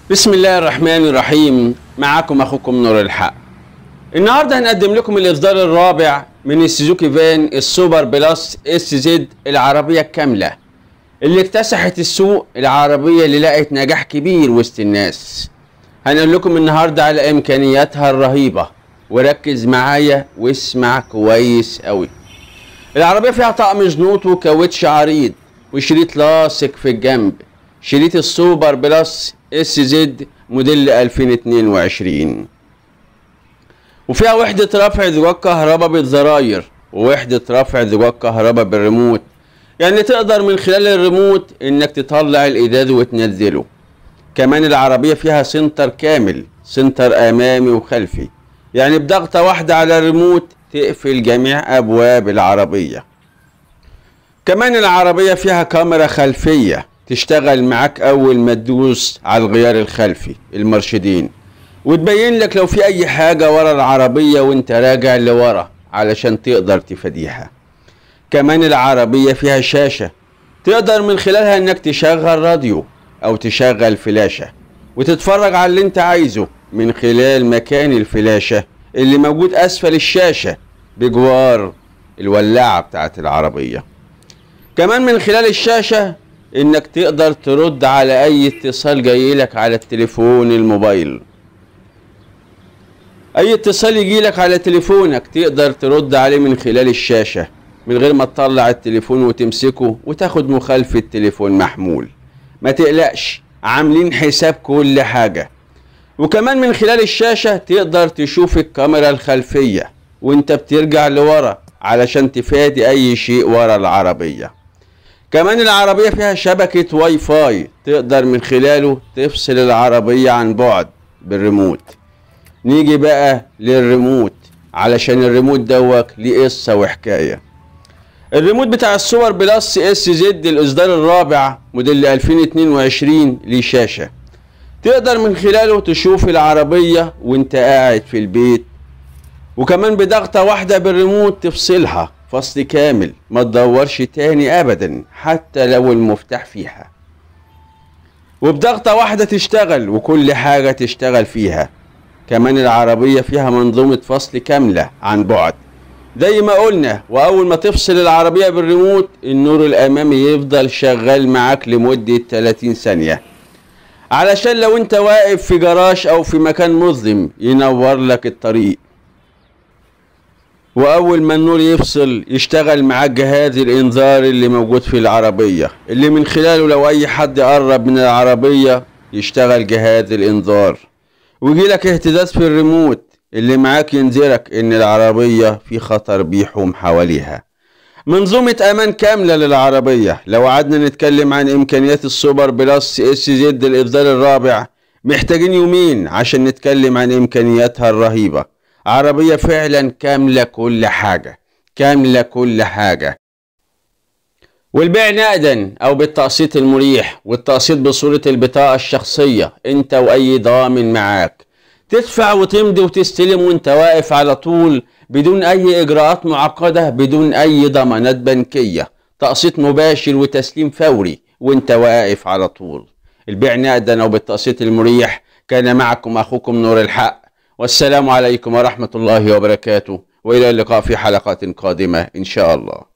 بسم الله الرحمن الرحيم. معكم اخوكم نور الحق. النهارده هنقدم لكم الاصدار الرابع من السوزوكي فان السوبر بلس اس زد العربيه الكامله اللي اكتسحت السوق، العربيه اللي لقت نجاح كبير وسط الناس. هنقول لكم النهارده على امكانياتها الرهيبه، وركز معايا واسمع كويس قوي. العربيه فيها طقم جنوط وكاوتش عريض وشريط لاصق في الجنب، شريط السوبر بلس اس زد موديل 2022، وفيها وحدة رفع زجاج كهرباء بالزراير ووحدة رفع زجاج كهرباء بالريموت، يعني تقدر من خلال الريموت انك تطلع الازاز وتنزله. كمان العربية فيها سنتر كامل، سنتر امامي وخلفي، يعني بضغطة واحدة على الريموت تقفل جميع ابواب العربية. كمان العربية فيها كاميرا خلفية تشتغل معاك اول ما تدوس على الغيار الخلفي المرشدين، وتبين لك لو في اي حاجة ورا العربية وانت راجع لورا علشان تقدر تفاديها. كمان العربية فيها شاشة تقدر من خلالها انك تشغل راديو او تشغل فلاشة وتتفرج على اللي انت عايزه من خلال مكان الفلاشة اللي موجود اسفل الشاشة بجوار الولاعة بتاعت العربية. كمان من خلال الشاشة انك تقدر ترد على اي اتصال جايلك على التليفون الموبايل. اي اتصال يجيلك على تليفونك تقدر ترد عليه من خلال الشاشة من غير ما تطلع التليفون وتمسكه وتاخد مخالفة تليفون محمول. ما تقلقش، عاملين حساب كل حاجة. وكمان من خلال الشاشة تقدر تشوف الكاميرا الخلفية وانت بترجع لورا علشان تفادي اي شيء ورا العربية. كمان العربية فيها شبكة واي فاي تقدر من خلاله تفصل العربية عن بعد بالريموت. نيجي بقى للريموت علشان الريموت دوت ليه قصة وحكاية. الريموت بتاع السوبر بلس اس زد الاصدار الرابع موديل 2022 ليه شاشة تقدر من خلاله تشوف العربية وانت قاعد في البيت، وكمان بضغطة واحدة بالريموت تفصلها فصل كامل، ما تدورش تاني ابدا حتى لو المفتاح فيها، وبضغطة واحدة تشتغل وكل حاجة تشتغل فيها. كمان العربية فيها منظومة فصل كاملة عن بعد زي ما قلنا، واول ما تفصل العربية بالريموت النور الامامي يفضل شغال معاك لمدة 30 ثانية علشان لو انت واقف في جراج او في مكان مظلم ينور لك الطريق. واول ما النور يفصل يشتغل معاك جهاز الانذار اللي موجود في العربية، اللي من خلاله لو اي حد قرب من العربية يشتغل جهاز الانذار، ويجيلك اهتزاز في الريموت اللي معاك ينذرك ان العربية في خطر بيحوم حواليها. منظومة امان كاملة للعربية. لو قعدنا نتكلم عن امكانيات السوبر بلس اس زد الاصدار الرابع محتاجين يومين عشان نتكلم عن امكانياتها الرهيبة. عربية فعلا كاملة كل حاجة، كاملة كل حاجة. والبيع نقدا او بالتقسيط المريح، والتقسيط بصورة البطاقة الشخصية انت واي ضامن معاك، تدفع وتمضي وتستلم وانت واقف على طول بدون اي اجراءات معقدة، بدون اي ضمانات بنكية، تقسيط مباشر وتسليم فوري وانت واقف على طول. البيع نقدا او بالتقسيط المريح. كان معكم اخوكم نور الحق، والسلام عليكم ورحمة الله وبركاته، والى اللقاء في حلقات قادمة ان شاء الله.